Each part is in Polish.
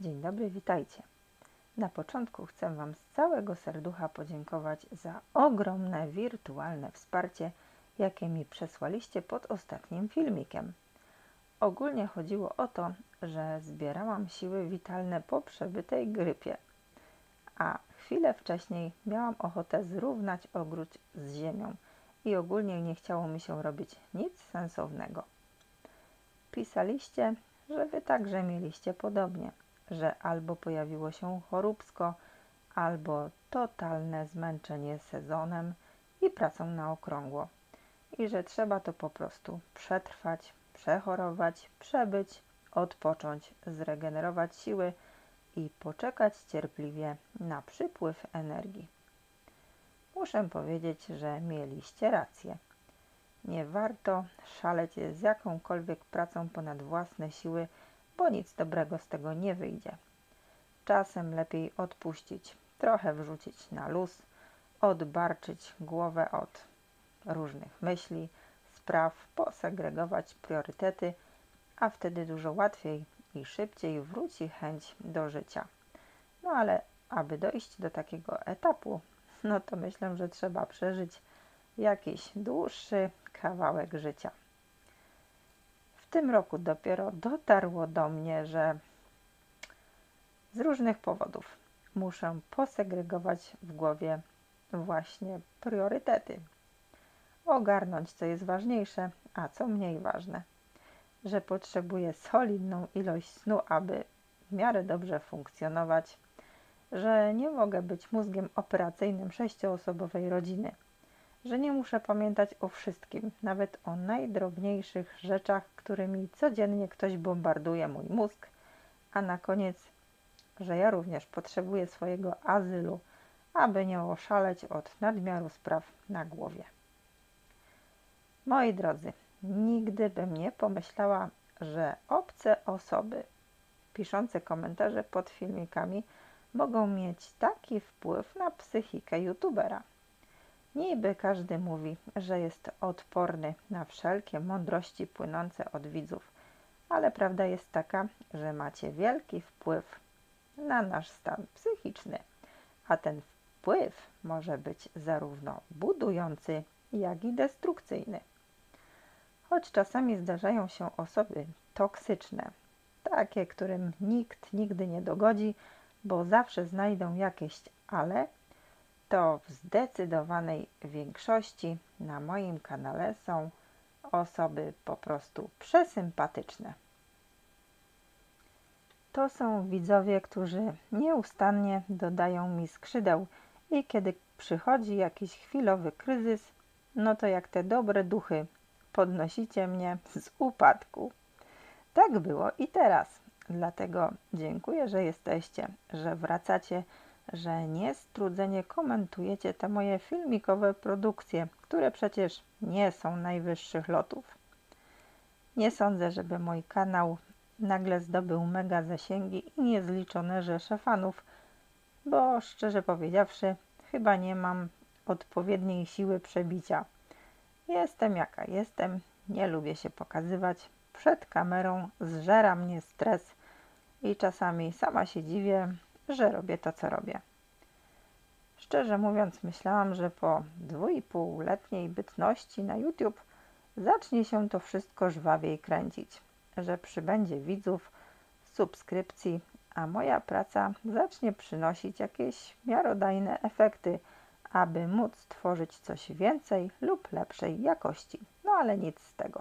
Dzień dobry, witajcie. Na początku chcę Wam z całego serducha podziękować za ogromne wirtualne wsparcie, jakie mi przesłaliście pod ostatnim filmikiem. Ogólnie chodziło o to, że zbierałam siły witalne po przebytej grypie, a chwilę wcześniej miałam ochotę zrównać ogród z ziemią i ogólnie nie chciało mi się robić nic sensownego. Pisaliście, że Wy także mieliście podobnie, że albo pojawiło się choróbsko, albo totalne zmęczenie sezonem i pracą na okrągło i że trzeba to po prostu przetrwać, przechorować, przebyć, odpocząć, zregenerować siły i poczekać cierpliwie na przypływ energii. Muszę powiedzieć, że mieliście rację. Nie warto szaleć z jakąkolwiek pracą ponad własne siły, bo nic dobrego z tego nie wyjdzie. Czasem lepiej odpuścić, trochę wrzucić na luz, odbarczyć głowę od różnych myśli, spraw, posegregować priorytety, a wtedy dużo łatwiej i szybciej wróci chęć do życia. No ale aby dojść do takiego etapu, no to myślę, że trzeba przeżyć jakiś dłuższy kawałek życia. W tym roku dopiero dotarło do mnie, że z różnych powodów muszę posegregować w głowie właśnie priorytety. Ogarnąć, co jest ważniejsze, a co mniej ważne. Że potrzebuję solidną ilość snu, aby w miarę dobrze funkcjonować. Że nie mogę być mózgiem operacyjnym 6-osobowej rodziny. Że nie muszę pamiętać o wszystkim, nawet o najdrobniejszych rzeczach, którymi codziennie ktoś bombarduje mój mózg, a na koniec, że ja również potrzebuję swojego azylu, aby nie oszaleć od nadmiaru spraw na głowie. Moi drodzy, nigdy bym nie pomyślała, że obce osoby piszące komentarze pod filmikami mogą mieć taki wpływ na psychikę youtubera. Niby każdy mówi, że jest odporny na wszelkie mądrości płynące od widzów, ale prawda jest taka, że macie wielki wpływ na nasz stan psychiczny, a ten wpływ może być zarówno budujący, jak i destrukcyjny. Choć czasami zdarzają się osoby toksyczne, takie, którym nikt nigdy nie dogodzi, bo zawsze znajdą jakieś ale, to w zdecydowanej większości na moim kanale są osoby po prostu przesympatyczne. To są widzowie, którzy nieustannie dodają mi skrzydeł i kiedy przychodzi jakiś chwilowy kryzys, no to jak te dobre duchy podnosicie mnie z upadku. Tak było i teraz. Dlatego dziękuję, że jesteście, że wracacie, że niestrudzenie komentujecie te moje filmikowe produkcje, które przecież nie są najwyższych lotów. Nie sądzę, żeby mój kanał nagle zdobył mega zasięgi i niezliczone rzesze fanów, bo szczerze powiedziawszy, chyba nie mam odpowiedniej siły przebicia. Jestem jaka jestem, nie lubię się pokazywać. Przed kamerą zżera mnie stres i czasami sama się dziwię, że robię to, co robię. Szczerze mówiąc, myślałam, że po 2,5-letniej bytności na YouTube zacznie się to wszystko żwawiej kręcić, że przybędzie widzów, subskrypcji, a moja praca zacznie przynosić jakieś miarodajne efekty, aby móc tworzyć coś więcej lub lepszej jakości. No ale nic z tego.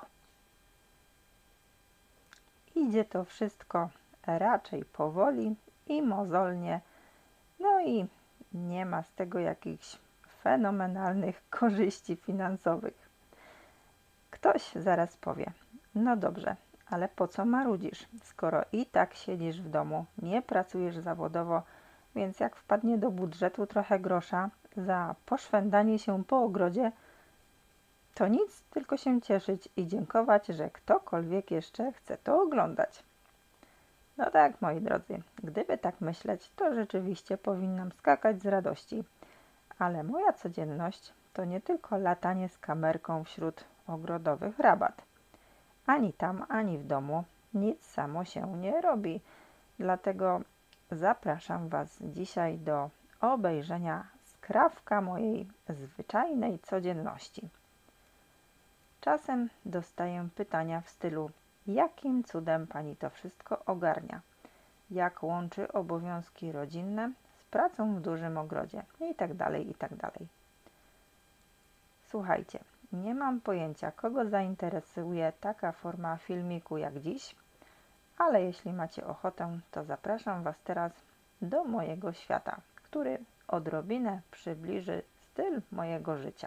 Idzie to wszystko raczej powoli i mozolnie, no i nie ma z tego jakichś fenomenalnych korzyści finansowych. Ktoś zaraz powie, no dobrze, ale po co marudzisz, skoro i tak siedzisz w domu, nie pracujesz zawodowo, więc jak wpadnie do budżetu trochę grosza za poszwędanie się po ogrodzie, to nic, tylko się cieszyć i dziękować, że ktokolwiek jeszcze chce to oglądać. No tak, moi drodzy, gdyby tak myśleć, to rzeczywiście powinnam skakać z radości. Ale moja codzienność to nie tylko latanie z kamerką wśród ogrodowych rabat. Ani tam, ani w domu nic samo się nie robi, Dlatego zapraszam Was dzisiaj do obejrzenia skrawka mojej zwyczajnej codzienności. Czasem dostaję pytania w stylu: jakim cudem Pani to wszystko ogarnia? Jak łączy obowiązki rodzinne z pracą w dużym ogrodzie? I tak dalej, i tak dalej. Słuchajcie, nie mam pojęcia, kogo zainteresuje taka forma filmiku jak dziś, ale jeśli macie ochotę, to zapraszam Was teraz do mojego świata, który odrobinę przybliży styl mojego życia.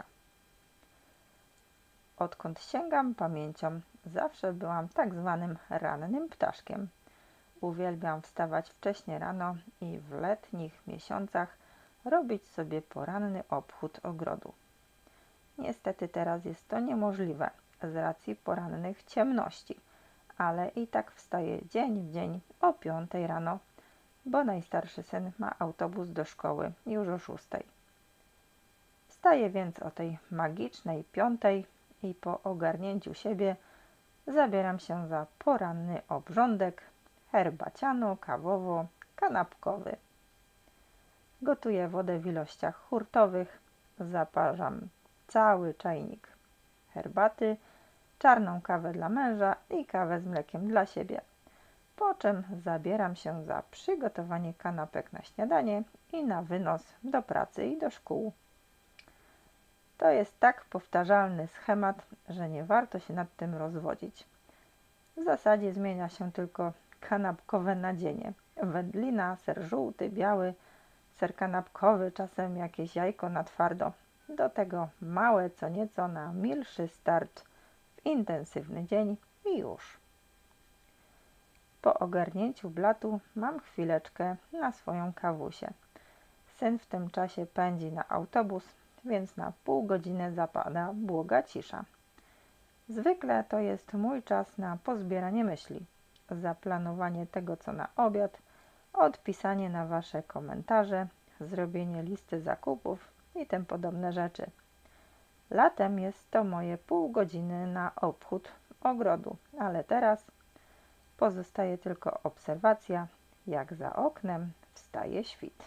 Odkąd sięgam pamięcią, zawsze byłam tak zwanym rannym ptaszkiem. Uwielbiam wstawać wcześnie rano i w letnich miesiącach robić sobie poranny obchód ogrodu. Niestety teraz jest to niemożliwe z racji porannych ciemności, ale i tak wstaję dzień w dzień o 5 rano, bo najstarszy syn ma autobus do szkoły już o 6. Wstaję więc o tej magicznej 5 i po ogarnięciu siebie zabieram się za poranny obrządek herbaciano-kawowo-kanapkowy. Gotuję wodę w ilościach hurtowych, zaparzam cały czajnik herbaty, czarną kawę dla męża i kawę z mlekiem dla siebie. Po czym zabieram się za przygotowanie kanapek na śniadanie i na wynos do pracy i do szkół. To jest tak powtarzalny schemat, że nie warto się nad tym rozwodzić. W zasadzie zmienia się tylko kanapkowe nadzienie. Wędlina, ser żółty, biały, ser kanapkowy, czasem jakieś jajko na twardo. Do tego małe co nieco na milszy start w intensywny dzień i już. Po ogarnięciu blatu mam chwileczkę na swoją kawusię. Syn w tym czasie pędzi na autobus, więc na pół godziny zapada błoga cisza. Zwykle to jest mój czas na pozbieranie myśli, zaplanowanie tego co na obiad, odpisanie na Wasze komentarze, zrobienie listy zakupów i tym podobne rzeczy. Latem jest to moje pół godziny na obchód ogrodu, ale teraz pozostaje tylko obserwacja, jak za oknem wstaje świt.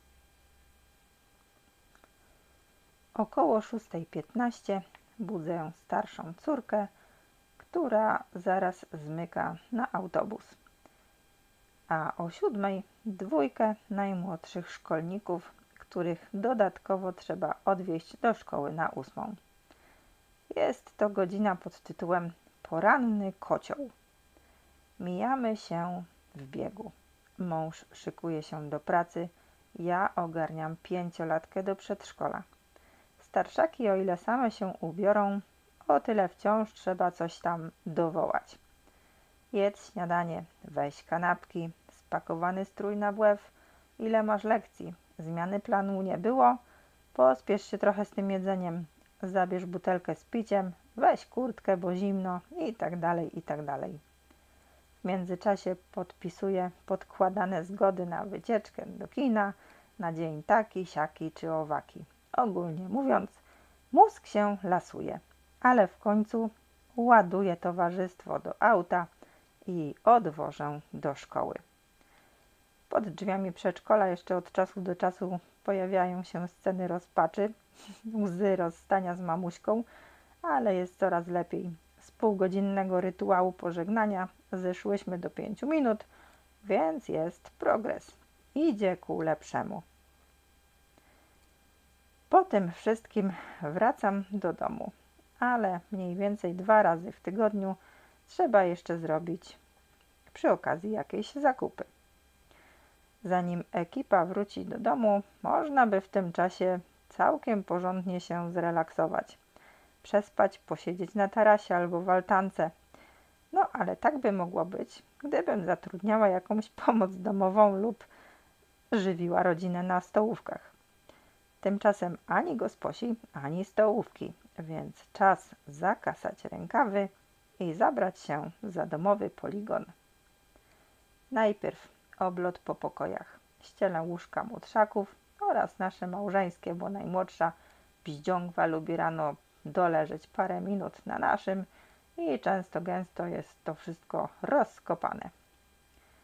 Około 6:15 budzę starszą córkę, która zaraz zmyka na autobus. A o 7:00 dwójkę najmłodszych szkolników, których dodatkowo trzeba odwieźć do szkoły na 8:00. Jest to godzina pod tytułem Poranny kocioł. Mijamy się w biegu. Mąż szykuje się do pracy, ja ogarniam 5-latkę do przedszkola. Starszaki, o ile same się ubiorą, o tyle wciąż trzeba coś tam dowołać. Jedz śniadanie, weź kanapki, spakowany strój na WF, ile masz lekcji, zmiany planu nie było, pospiesz się trochę z tym jedzeniem, zabierz butelkę z piciem, weź kurtkę, bo zimno i tak dalej, i tak dalej. W międzyczasie podpisuję podkładane zgody na wycieczkę do kina, na dzień taki, siaki czy owaki. Ogólnie mówiąc, mózg się lasuje, ale w końcu ładuję towarzystwo do auta i odwożę do szkoły. Pod drzwiami przedszkola jeszcze od czasu do czasu pojawiają się sceny rozpaczy, łzy rozstania z mamuśką, ale jest coraz lepiej. Z półgodzinnego rytuału pożegnania zeszłyśmy do 5 minut, więc jest progres. Idzie ku lepszemu. Po tym wszystkim wracam do domu, ale mniej więcej 2 razy w tygodniu trzeba jeszcze zrobić przy okazji jakieś zakupy. Zanim ekipa wróci do domu, można by w tym czasie całkiem porządnie się zrelaksować. Przespać, posiedzieć na tarasie albo w altance. No, ale tak by mogło być, gdybym zatrudniała jakąś pomoc domową lub żywiła rodzinę na stołówkach. Tymczasem ani gosposi, ani stołówki, więc czas zakasać rękawy i zabrać się za domowy poligon. Najpierw oblot po pokojach. Ścielę łóżka młodszaków oraz nasze małżeńskie, bo najmłodsza bździągwa lubi rano doleżeć parę minut na naszym i często gęsto jest to wszystko rozkopane.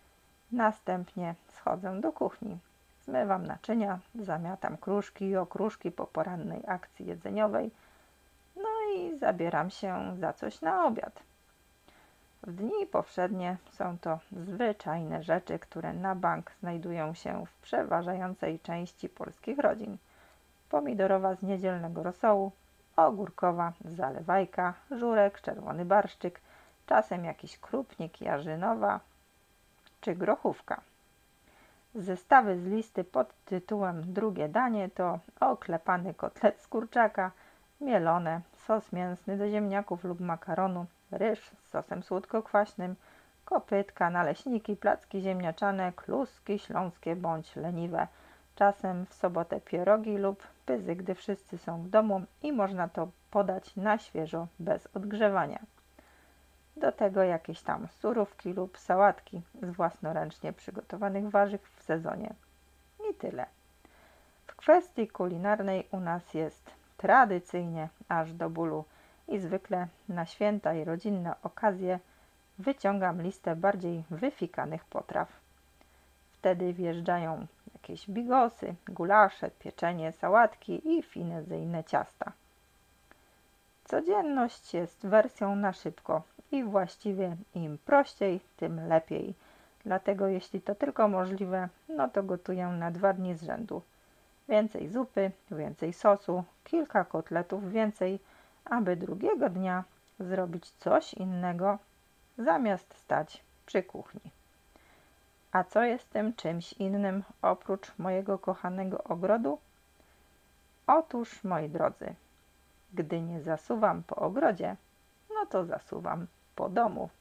Następnie schodzę do kuchni. Zmywam naczynia, zamiatam kruszki i okruszki po porannej akcji jedzeniowej, no i zabieram się za coś na obiad. W dni powszednie są to zwyczajne rzeczy, które na bank znajdują się w przeważającej części polskich rodzin. Pomidorowa z niedzielnego rosołu, ogórkowa zalewajka, żurek, czerwony barszczyk, czasem jakiś krupnik, jarzynowa czy grochówka. Zestawy z listy pod tytułem drugie danie to oklepany kotlet z kurczaka, mielone, sos mięsny do ziemniaków lub makaronu, ryż z sosem słodko-kwaśnym, kopytka, naleśniki, placki ziemniaczane, kluski śląskie bądź leniwe. Czasem w sobotę pierogi lub pyzy, gdy wszyscy są w domu i można to podać na świeżo bez odgrzewania. Do tego jakieś tam surówki lub sałatki z własnoręcznie przygotowanych warzyw w sezonie. I tyle. W kwestii kulinarnej u nas jest tradycyjnie aż do bólu i zwykle na święta i rodzinne okazje wyciągam listę bardziej wyfikanych potraw. Wtedy wjeżdżają jakieś bigosy, gulasze, pieczenie, sałatki i finezyjne ciasta. Codzienność jest wersją na szybko i właściwie im prościej, tym lepiej. Dlatego jeśli to tylko możliwe, no to gotuję na 2 dni z rzędu. Więcej zupy, więcej sosu, kilka kotletów więcej, aby drugiego dnia zrobić coś innego, zamiast stać przy kuchni. A co jest tym czymś innym oprócz mojego kochanego ogrodu? Otóż, moi drodzy, gdy nie zasuwam po ogrodzie, no to zasuwam po domu.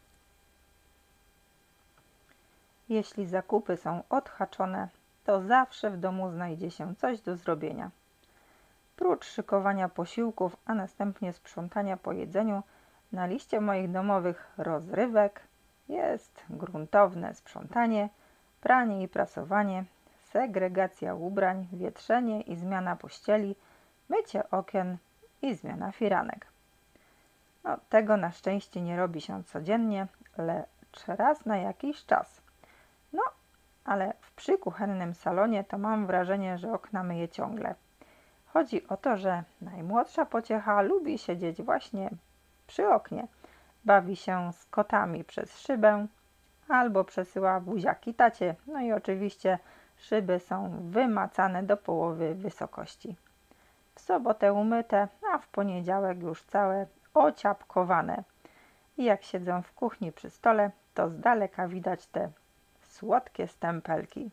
Jeśli zakupy są odhaczone, to zawsze w domu znajdzie się coś do zrobienia. Prócz szykowania posiłków, a następnie sprzątania po jedzeniu, na liście moich domowych rozrywek jest gruntowne sprzątanie, pranie i prasowanie, segregacja ubrań, wietrzenie i zmiana pościeli, mycie okien i zmiana firanek. No, tego na szczęście nie robi się codziennie, lecz raz na jakiś czas. No, ale w przykuchennym salonie to mam wrażenie, że okna myję ciągle. Chodzi o to, że najmłodsza pociecha lubi siedzieć właśnie przy oknie. Bawi się z kotami przez szybę albo przesyła buziaki tacie. No i oczywiście szyby są wymacane do połowy wysokości. W sobotę umyte, a w poniedziałek już całe ociapkowane. I jak siedzę w kuchni przy stole, to z daleka widać te słodkie stempelki.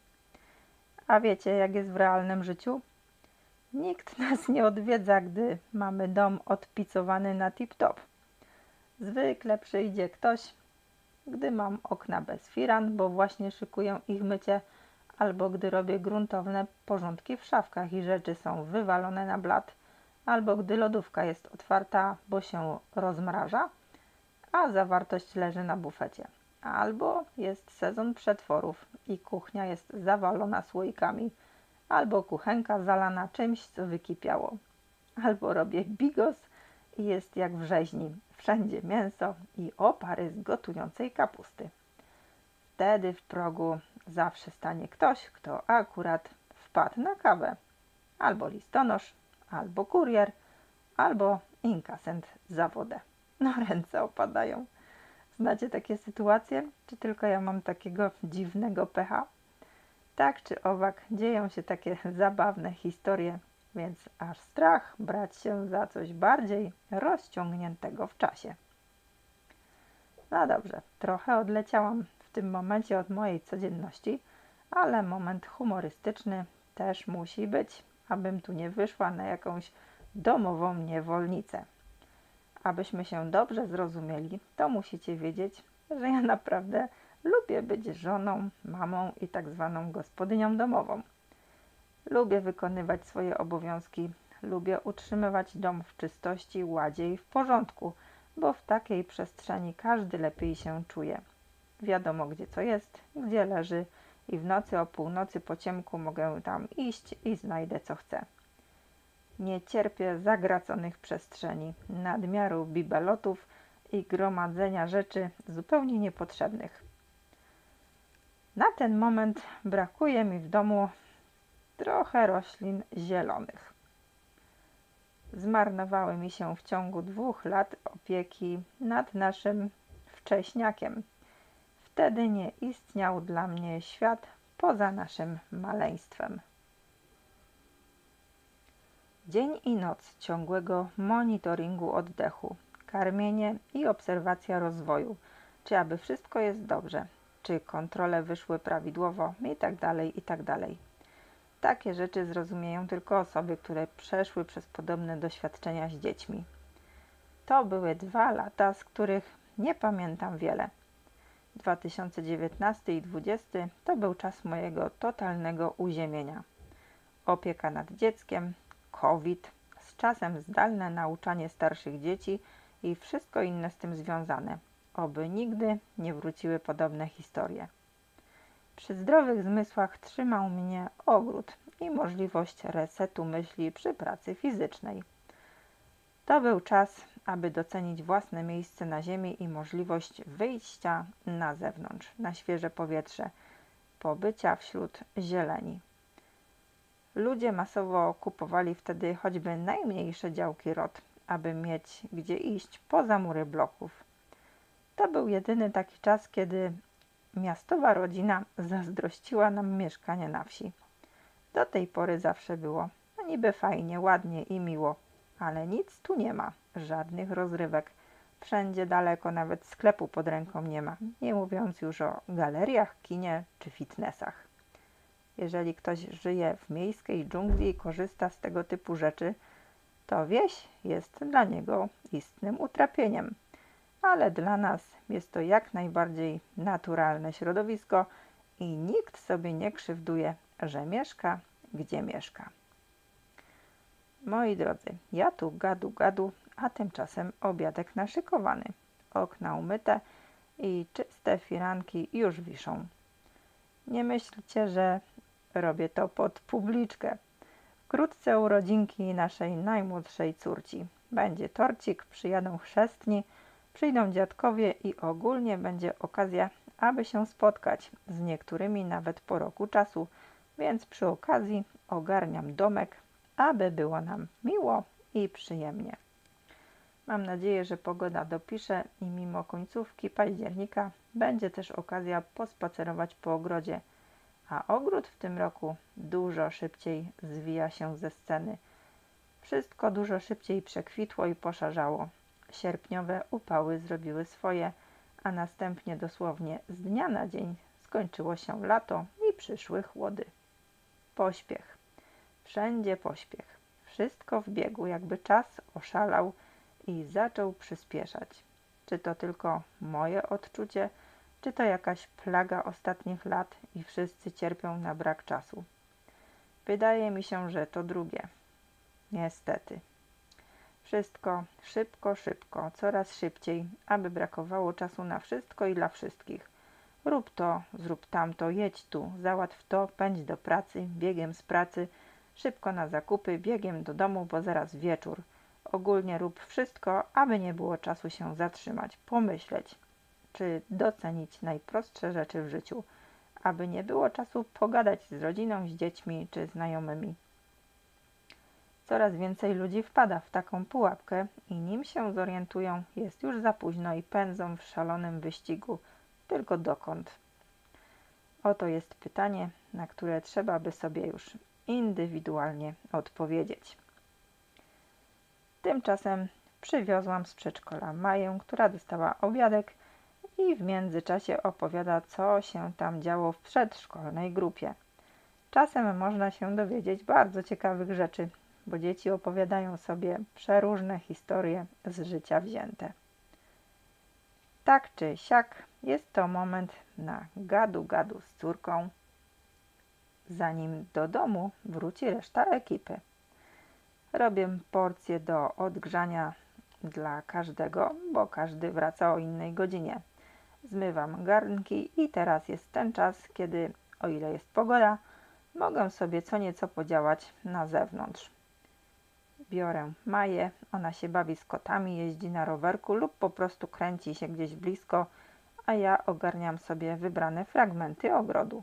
A wiecie, jak jest w realnym życiu? Nikt nas nie odwiedza, gdy mamy dom odpicowany na tip-top. Zwykle przyjdzie ktoś, gdy mam okna bez firan, bo właśnie szykuję ich mycie, albo gdy robię gruntowne porządki w szafkach i rzeczy są wywalone na blat, albo gdy lodówka jest otwarta, bo się rozmraża, a zawartość leży na bufecie. Albo jest sezon przetworów i kuchnia jest zawalona słoikami, albo kuchenka zalana czymś, co wykipiało. Albo robię bigos i jest jak w rzeźni. Wszędzie mięso i opary z gotującej kapusty. Wtedy w progu zawsze stanie ktoś, kto akurat wpadł na kawę. Albo listonosz, albo kurier, albo inkasent za wodę. No ręce opadają. Znacie takie sytuacje? Czy tylko ja mam takiego dziwnego pecha? Tak czy owak dzieją się takie zabawne historie, więc aż strach brać się za coś bardziej rozciągniętego w czasie. No dobrze, trochę odleciałam w tym momencie od mojej codzienności, ale moment humorystyczny też musi być, abym tu nie wyszła na jakąś domową niewolnicę. Abyśmy się dobrze zrozumieli, to musicie wiedzieć, że ja naprawdę lubię być żoną, mamą i tak zwaną gospodynią domową. Lubię wykonywać swoje obowiązki, lubię utrzymywać dom w czystości, ładzie i w porządku, bo w takiej przestrzeni każdy lepiej się czuje. Wiadomo, gdzie co jest, gdzie leży i w nocy o północy po ciemku mogę tam iść i znajdę co chcę. Nie cierpię zagraconych przestrzeni, nadmiaru bibelotów i gromadzenia rzeczy zupełnie niepotrzebnych. Na ten moment brakuje mi w domu trochę roślin zielonych. Zmarnowały mi się w ciągu 2 lat opieki nad naszym wcześniakiem. Wtedy nie istniał dla mnie świat poza naszym maleństwem. Dzień i noc ciągłego monitoringu oddechu, karmienie i obserwacja rozwoju, czy aby wszystko jest dobrze, czy kontrole wyszły prawidłowo itd., itd. Takie rzeczy zrozumieją tylko osoby, które przeszły przez podobne doświadczenia z dziećmi. To były 2 lata, z których nie pamiętam wiele. 2019 i 2020 to był czas mojego totalnego uziemienia. Opieka nad dzieckiem, COVID, z czasem zdalne nauczanie starszych dzieci i wszystko inne z tym związane. Oby nigdy nie wróciły podobne historie. Przy zdrowych zmysłach trzymał mnie ogród i możliwość resetu myśli przy pracy fizycznej. To był czas, aby docenić własne miejsce na ziemi i możliwość wyjścia na zewnątrz, na świeże powietrze, pobycia wśród zieleni. Ludzie masowo kupowali wtedy choćby najmniejsze działki ROT, aby mieć gdzie iść poza mury bloków. To był jedyny taki czas, kiedy miastowa rodzina zazdrościła nam mieszkania na wsi. Do tej pory zawsze było niby fajnie, ładnie i miło, ale nic tu nie ma, żadnych rozrywek. Wszędzie daleko, nawet sklepu pod ręką nie ma, nie mówiąc już o galeriach, kinie czy fitnessach. Jeżeli ktoś żyje w miejskiej dżungli i korzysta z tego typu rzeczy, to wieś jest dla niego istnym utrapieniem. Ale dla nas jest to jak najbardziej naturalne środowisko i nikt sobie nie krzywduje, że mieszka, gdzie mieszka. Moi drodzy, ja tu gadu, a tymczasem obiadek naszykowany, okna umyte i czyste firanki już wiszą. Nie myślcie, że robię to pod publiczkę. Wkrótce urodzinki naszej najmłodszej córci. Będzie torcik, przyjadą chrzestni, przyjdą dziadkowie i ogólnie będzie okazja, aby się spotkać, z niektórymi nawet po roku czasu, więc przy okazji ogarniam domek, aby było nam miło i przyjemnie. Mam nadzieję, że pogoda dopisze i mimo końcówki października będzie też okazja pospacerować po ogrodzie, a ogród w tym roku dużo szybciej zwija się ze sceny. Wszystko dużo szybciej przekwitło i poszarzało. Sierpniowe upały zrobiły swoje, a następnie dosłownie z dnia na dzień skończyło się lato i przyszły chłody. Pośpiech. Wszędzie pośpiech. Wszystko w biegu, jakby czas oszalał i zaczął przyspieszać. Czy to tylko moje odczucie, czy to jakaś plaga ostatnich lat i wszyscy cierpią na brak czasu? Wydaje mi się, że to drugie. Niestety. Wszystko szybko, coraz szybciej, aby brakowało czasu na wszystko i dla wszystkich. Rób to, zrób tamto, jedź tu, załatw to, pędź do pracy, biegiem z pracy, szybko na zakupy, biegiem do domu, bo zaraz wieczór. Ogólnie rób wszystko, aby nie było czasu się zatrzymać, pomyśleć, czy docenić najprostsze rzeczy w życiu, aby nie było czasu pogadać z rodziną, z dziećmi czy znajomymi. Coraz więcej ludzi wpada w taką pułapkę i nim się zorientują, jest już za późno i pędzą w szalonym wyścigu. Tylko dokąd? Oto jest pytanie, na które trzeba by sobie już indywidualnie odpowiedzieć. Tymczasem przywiozłam z przedszkola Maję, która dostała obiadek i w międzyczasie opowiada, co się tam działo w przedszkolnej grupie. Czasem można się dowiedzieć bardzo ciekawych rzeczy, bo dzieci opowiadają sobie przeróżne historie z życia wzięte. Tak czy siak, jest to moment na gadu z córką, zanim do domu wróci reszta ekipy. Robię porcję do odgrzania dla każdego, bo każdy wraca o innej godzinie. Zmywam garnki i teraz jest ten czas, kiedy, o ile jest pogoda, mogę sobie co nieco podziałać na zewnątrz. Biorę Maję, ona się bawi z kotami, jeździ na rowerku lub po prostu kręci się gdzieś blisko, a ja ogarniam sobie wybrane fragmenty ogrodu.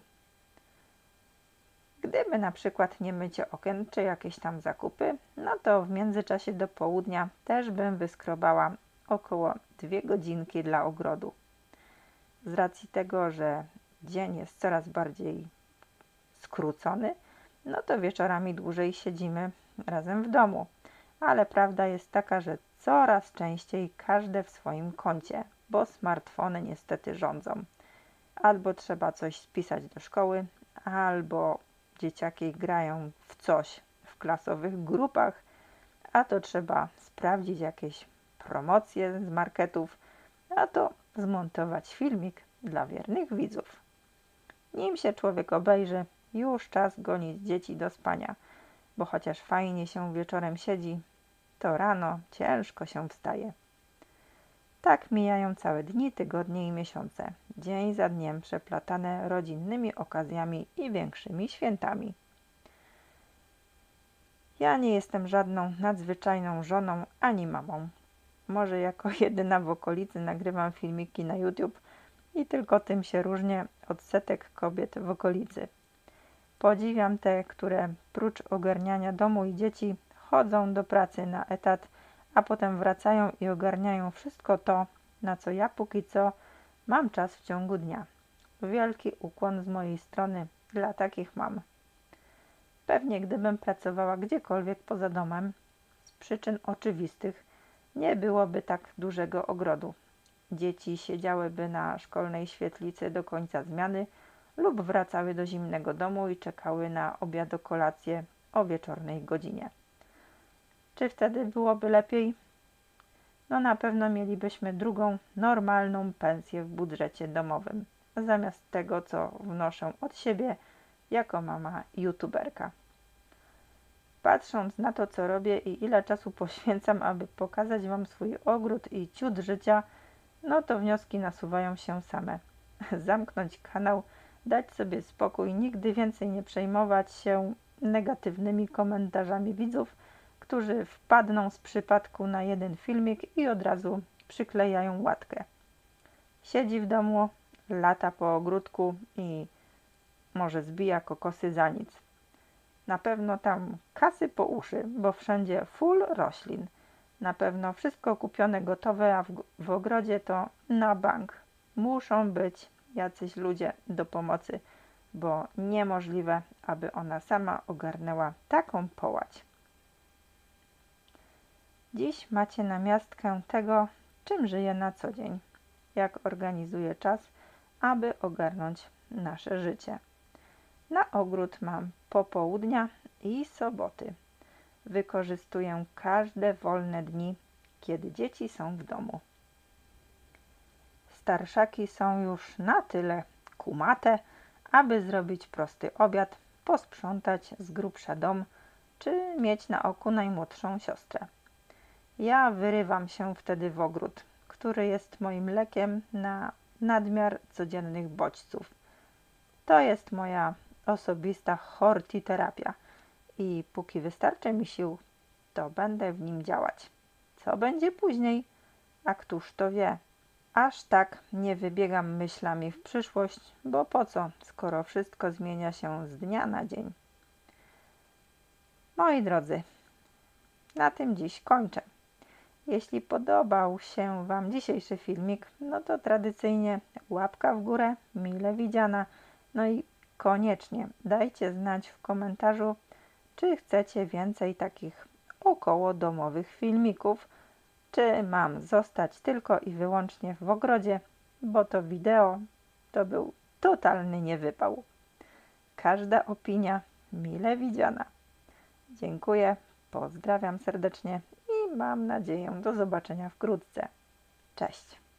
Gdyby na przykład nie mycie okien czy jakieś tam zakupy, no to w międzyczasie do południa też bym wyskrobała około 2 godzinki dla ogrodu. Z racji tego, że dzień jest coraz bardziej skrócony, no to wieczorami dłużej siedzimy razem w domu. Ale prawda jest taka, że coraz częściej każde w swoim kącie, bo smartfony niestety rządzą. Albo trzeba coś spisać do szkoły, albo dzieciaki grają w coś w klasowych grupach, a to trzeba sprawdzić jakieś promocje z marketów, a to zmontować filmik dla wiernych widzów. Nim się człowiek obejrzy, już czas gonić dzieci do spania, bo chociaż fajnie się wieczorem siedzi, to rano ciężko się wstaje. Tak mijają całe dni, tygodnie i miesiące, dzień za dniem przeplatane rodzinnymi okazjami i większymi świętami. Ja nie jestem żadną nadzwyczajną żoną ani mamą. Może jako jedyna w okolicy nagrywam filmiki na YouTube i tylko tym się różnię od setek kobiet w okolicy. Podziwiam te, które prócz ogarniania domu i dzieci chodzą do pracy na etat, a potem wracają i ogarniają wszystko to, na co ja póki co mam czas w ciągu dnia. Wielki ukłon z mojej strony dla takich mam. Pewnie gdybym pracowała gdziekolwiek poza domem, z przyczyn oczywistych, nie byłoby tak dużego ogrodu. Dzieci siedziałyby na szkolnej świetlicy do końca zmiany lub wracały do zimnego domu i czekały na obiad, kolację o wieczornej godzinie. Czy wtedy byłoby lepiej? No na pewno mielibyśmy drugą, normalną pensję w budżecie domowym, zamiast tego, co wnoszę od siebie jako mama youtuberka. Patrząc na to, co robię i ile czasu poświęcam, aby pokazać Wam swój ogród i ciut życia, no to wnioski nasuwają się same. Zamknąć kanał, dać sobie spokój, nigdy więcej nie przejmować się negatywnymi komentarzami widzów, którzy wpadną z przypadku na jeden filmik i od razu przyklejają łatkę. Siedzi w domu, lata po ogródku i może zbija kokosy za nic. Na pewno tam kasy po uszy, bo wszędzie full roślin. Na pewno wszystko kupione gotowe, a w ogrodzie to na bank. Muszą być jacyś ludzie do pomocy, bo niemożliwe, aby ona sama ogarnęła taką połać. Dziś macie namiastkę tego, czym żyję na co dzień, jak organizuję czas, aby ogarnąć nasze życie. Na ogród mam popołudnia i soboty. Wykorzystuję każde wolne dni, kiedy dzieci są w domu. Starszaki są już na tyle kumate, aby zrobić prosty obiad, posprzątać z grubsza dom, czy mieć na oku najmłodszą siostrę. Ja wyrywam się wtedy w ogród, który jest moim lekiem na nadmiar codziennych bodźców. To jest moja osobista hortiterapia i póki wystarczy mi sił, to będę w nim działać. Co będzie później? A któż to wie? Aż tak nie wybiegam myślami w przyszłość, bo po co, skoro wszystko zmienia się z dnia na dzień. Moi drodzy, na tym dziś kończę. Jeśli podobał się Wam dzisiejszy filmik, no to tradycyjnie łapka w górę, mile widziana, no i koniecznie dajcie znać w komentarzu, czy chcecie więcej takich około domowych filmików, czy mam zostać tylko i wyłącznie w ogrodzie, bo to wideo to był totalny niewypał. Każda opinia mile widziana. Dziękuję, pozdrawiam serdecznie i mam nadzieję do zobaczenia wkrótce. Cześć!